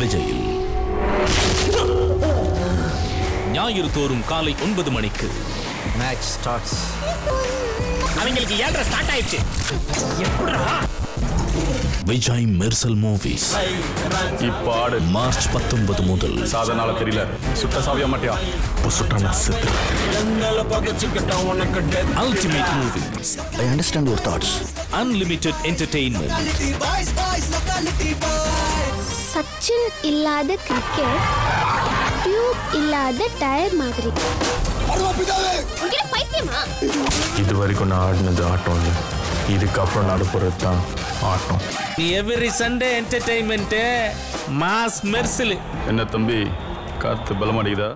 விஜயில் ஞாயிறு தோறும் காலை 9 மணிக்கு மேட்ச் ஸ்டார்ட்ஸ். அவங்களுக்கு 7:30 ஸ்டார்ட் ஆயிடுச்சு. எப்படிடா? விஜய் மெர்சல் மூவிஸ் இப்பாடு மார்ச் 19 முதல். சாதனால தெரியல, சுட்ட சாவியா மாட்டியா? சுட்டான செத்து. Ultimate movies. I understand your thoughts. Unlimited entertainment. Sachin இல்லாத கிரிக்கெட், டியூப் இல்லாத டயர் மாதிரி. பைத்தியமா? இது வரைக்கும் நான் ஆடினது ஆட்டம் இல்லை, இதுக்கப்புறம் நடுப்புறது தான் ஆட்டம். Every Sunday entertainment mass Mersal. என்ன தம்பி, காத்து பலமடையுதா?